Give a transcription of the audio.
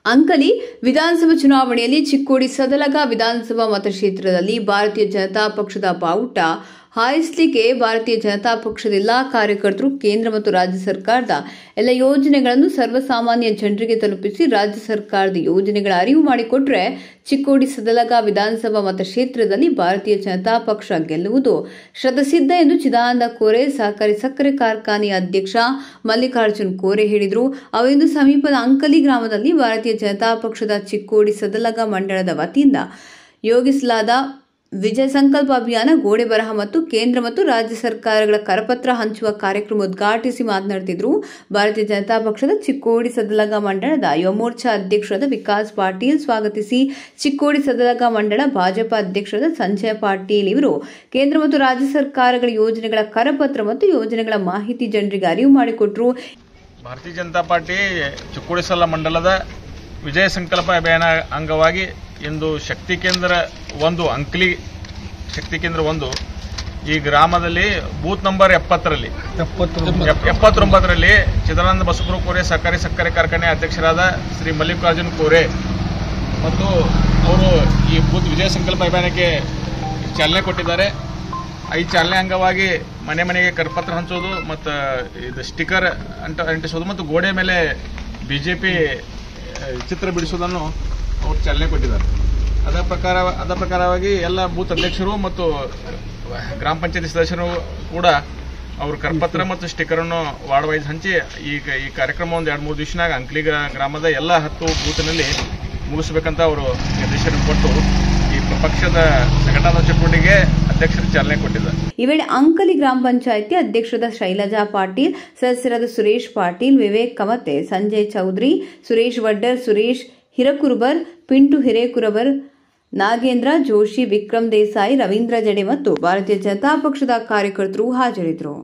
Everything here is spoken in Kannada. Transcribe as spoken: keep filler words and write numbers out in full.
ಅಂಕಲಿ ವಿಧಾನಸಭಾ ಚುನಾವಣೆಯಲ್ಲಿ ಚಿಕ್ಕೋಡಿ ಸದಲಗ ವಿಧಾನಸಭಾ ಮತಕ್ಷೇತ್ರದಲ್ಲಿ ಭಾರತೀಯ ಜನತಾ ಪಕ್ಷದ ಬಾವುಟ ಹಾರಿಸಲಿಕ್ಕೆ ಭಾರತೀಯ ಜನತಾ ಪಕ್ಷದ ಎಲ್ಲಾ ಕಾರ್ಯಕರ್ತರು ಕೇಂದ್ರ ಮತ್ತು ರಾಜ್ಯ ಸರ್ಕಾರದ ಎಲ್ಲ ಯೋಜನೆಗಳನ್ನು ಸರ್ವಸಾಮಾನ್ಯ ಜನರಿಗೆ ತಲುಪಿಸಿ ರಾಜ್ಯ ಸರ್ಕಾರದ ಯೋಜನೆಗಳ ಅರಿವು ಮಾಡಿಕೊಟ್ರೆ ಚಿಕ್ಕೋಡಿ ಸದಲಗ ವಿಧಾನಸಭಾ ಮತಕ್ಷೇತ್ರದಲ್ಲಿ ಭಾರತೀಯ ಜನತಾ ಪಕ್ಷ ಗೆಲ್ಲುವುದು ಶತಸಿದ್ಧ ಎಂದು ಚಿದಾನಂದ ಕೋರೆ ಸಹಕಾರಿ ಸಕ್ಕರೆ ಕಾರ್ಖಾನೆಯ ಅಧ್ಯಕ್ಷ ಮಲ್ಲಿಕಾರ್ಜುನ್ ಕೋರೆ ಹೇಳಿದರು. ಅವರಿಂದು ಸಮೀಪದ ಅಂಕಲಿ ಗ್ರಾಮದಲ್ಲಿ ಭಾರತೀಯ ಜನತಾ ಪಕ್ಷದ ಚಿಕ್ಕೋಡಿ ಸದಲಗ ಮಂಡಳದ ವತಿಯಿಂದ ಯೋಗಿಸಲಾದ ವಿಜಯ ಸಂಕಲ್ಪ ಅಭಿಯಾನ ಗೋಡೆ ಬರಹ ಮತ್ತು ಕೇಂದ್ರ ಮತ್ತು ರಾಜ್ಯ ಸರ್ಕಾರಗಳ ಕರಪತ್ರ ಹಂಚುವ ಕಾರ್ಯಕ್ರಮ ಉದ್ಘಾಟಿಸಿ ಮಾತನಾಡುತ್ತಿದ್ದರು. ಭಾರತೀಯ ಜನತಾ ಪಕ್ಷದ ಚಿಕ್ಕೋಡಿ ಸದಲಗ ಮಂಡಳದ ಯುವ ಮೋರ್ಚಾ ಅಧ್ಯಕ್ಷರಾದ ವಿಕಾಸ್ ಪಾಟೀಲ್ ಸ್ವಾಗತಿಸಿ ಚಿಕ್ಕೋಡಿ ಸದಲಗ ಮಂಡಳ ಭಾಜಪಾ ಅಧ್ಯಕ್ಷರಾದ ಸಂಜಯ್ ಪಾಟೀಲ್ ಇವರು ಕೇಂದ್ರ ಮತ್ತು ರಾಜ್ಯ ಸರ್ಕಾರಗಳ ಯೋಜನೆಗಳ ಕರಪತ್ರ ಮತ್ತು ಯೋಜನೆಗಳ ಮಾಹಿತಿ ಜನರಿಗೆ ಅರಿವು ಮಾಡಿಕೊಟ್ಟರು. ಭಾರತೀಯ ಜನತಾ ಪಾರ್ಟಿ ಚಿಕ್ಕೋಡಿ ಸದಲಗ ಮಂಡಲದ ವಿಜಯ ಸಂಕಲ್ಪ ಅಭಿಯಾನ ಅಂಗವಾಗಿ ಇಂದು ಶಕ್ತಿ ಕೇಂದ್ರ ಒಂದು ಅಂಕಲಿ ಶಕ್ತಿ ಕೇಂದ್ರ ಒಂದು ಈ ಗ್ರಾಮದಲ್ಲಿ ಬೂತ್ ನಂಬರ್ ಎಪ್ಪತ್ತರಲ್ಲಿ ಎಪ್ಪತ್ತೊಂಬತ್ತರಲ್ಲಿ ಚಿದಾನಂದ ಬಸಪುರ ಕೋರೆ ಸಹಕಾರಿ ಸಕ್ಕರೆ ಕಾರ್ಖಾನೆ ಅಧ್ಯಕ್ಷರಾದ ಶ್ರೀ ಮಲ್ಲಿಕಾರ್ಜುನ್ ಕೋರೆ ಮತ್ತು ಅವರು ಈ ಬೂತ್ ವಿಜಯ ಸಂಕಲ್ಪ ಅಭಿಯಾನಕ್ಕೆ ಚಾಲನೆ ಕೊಟ್ಟಿದ್ದಾರೆ. ಈ ಚಾಲನೆ ಅಂಗವಾಗಿ ಮನೆ ಮನೆಗೆ ಕರಪತ್ರ ಹಂಚೋದು ಮತ್ತು ಇದು ಸ್ಟಿಕರ್ ಅಂಟ ಅಂಟಿಸೋದು ಮತ್ತು ಗೋಡೆ ಮೇಲೆ ಬಿಜೆಪಿ ಚಿತ್ರ ಬಿಡಿಸೋದನ್ನು ಅವರು ಚಾಲನೆ ಕೊಟ್ಟಿದ್ದಾರೆ. ಅದರ ಪ್ರಕಾರ ಅದರ ಪ್ರಕಾರವಾಗಿ ಎಲ್ಲ ಬೂತ್ ಅಧ್ಯಕ್ಷರು ಮತ್ತು ಗ್ರಾಮ ಪಂಚಾಯತಿ ಸದಸ್ಯರು ಕೂಡ ಅವರು ಕರಪತ್ರ ಮತ್ತು ಸ್ಟಿಕರನ್ನು ವಾರ್ಡ್ ವೈಸ್ ಹಂಚಿ ಈಗ ಈ ಕಾರ್ಯಕ್ರಮ ಒಂದು ಎರಡು ಮೂರು ದಿವಸನಾಗ ಅಂಕಲಿ ಗ್ರಾಮದ ಎಲ್ಲ ಹತ್ತು ಬೂತ್ನಲ್ಲಿ ಮುಗಿಸ್ಬೇಕಂತ ಅವರು ನಿರ್ದೇಶನ ಕೊಟ್ಟು ಈ ಪಕ್ಷದ ಸಂಘಟನಾ ಚಟುವಟಿಕೆಗೆ ಅಧ್ಯಕ್ಷರು ಚಾಲನೆ ಕೊಟ್ಟಿದ್ದಾರೆ. ಈ ವೇಳೆ ಅಂಕಲಿ ಗ್ರಾಮ ಪಂಚಾಯಿತಿ ಅಧ್ಯಕ್ಷರಾದ ಶೈಲಜಾ ಪಾಟೀಲ್, ಸದಸ್ಯರಾದ ಸುರೇಶ್ ಪಾಟೀಲ್, ವಿವೇಕ್ ಕಮತೆ, ಸಂಜಯ್ ಚೌಧರಿ, ಸುರೇಶ್ ವಡ್ಡರ್, ಸುರೇಶ್ ಹಿರಕುರುಬರ್, ಪಿಂಟು ಹಿರೇಕುರಬರ್, ನಾಗೇಂದ್ರ ಜೋಶಿ, ವಿಕ್ರಮ್ ದೇಸಾಯಿ, ರವೀಂದ್ರ ಜಡೆ ಮತ್ತು ಭಾರತೀಯ ಜನತಾ ಪಕ್ಷದ ಕಾರ್ಯಕರ್ತರು ಹಾಜರಿದ್ದರು.